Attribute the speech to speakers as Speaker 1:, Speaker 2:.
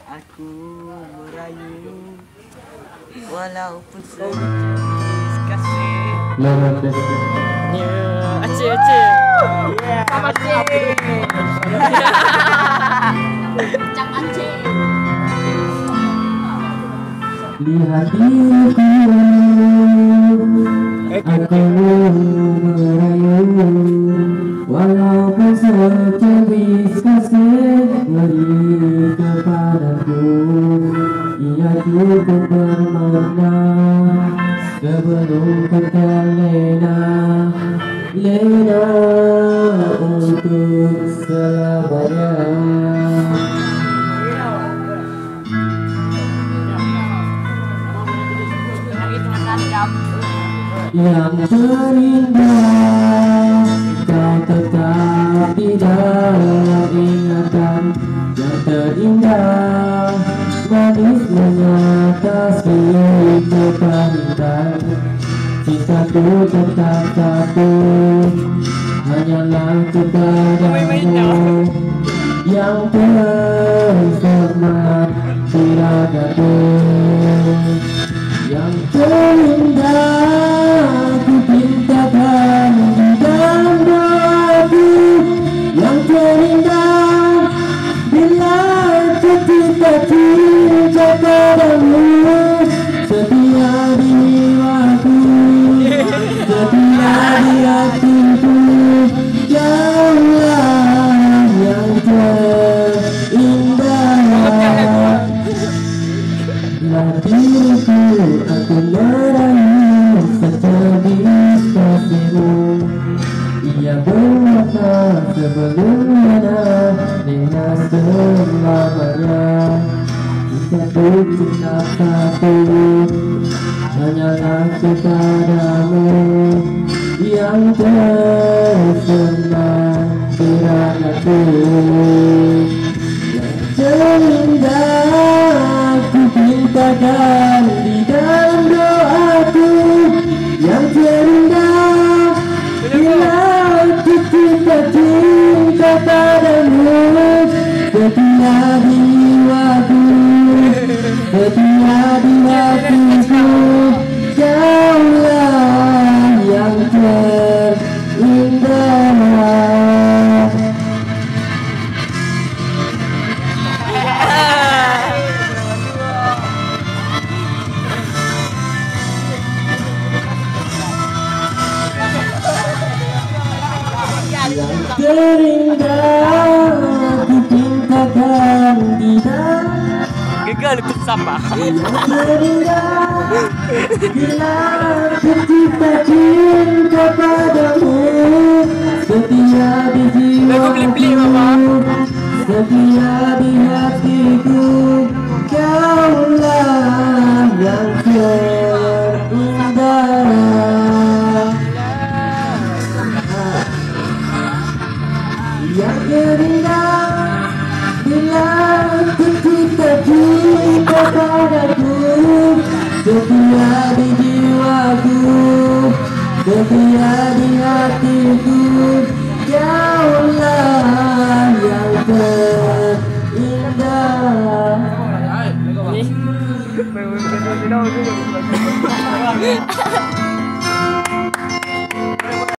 Speaker 1: aku merayu, walaupun sejenis kasih.
Speaker 2: Aceh.
Speaker 1: Sama Aceh.
Speaker 3: Cak Aceh.
Speaker 4: Lihat diriku, aku merayu, walaupun sejenis kasih beri kepadaku. Ia cukup bermakna sebelum kau terlena untuk selamanya. Yang terindah, kau tetap di dalam ingatan. Yang terindah, manis mengatasi kepahitan. Cintaku tetap satu, hanyalah kepadamu. Yang tersemat tiragaku. Yang terindah ku pintakan di dalam doaku. Yang terindah bila ketika cinta padamu. Setia di jiwaku, setia di hatiku. Jauhlah yang terindah. Lah diriku, aku merayu sejenis kasihmu. Ia bermakna sebelum mana dengan selamanya. Cintaku tetap satu, hanyalah kepadamu. Yang tersenang kiranaku. Yang terindah ku pintakan di dalam doaku. Yang terindah bila ku cinta padamu. Setia di jiwaku, setia di hatiku. Jauhlah yang terindah. Yang terindah ku pintakan di dalam.
Speaker 2: Gagal untuk sampah.
Speaker 4: Yang terindah bila ketika cinta padamu. Setia di jiwaku, setia di hatiku. Kaulah yang terindah. Yang terindah bila ketika cinta padaku. Setia di jiwaku, setia di hatiku.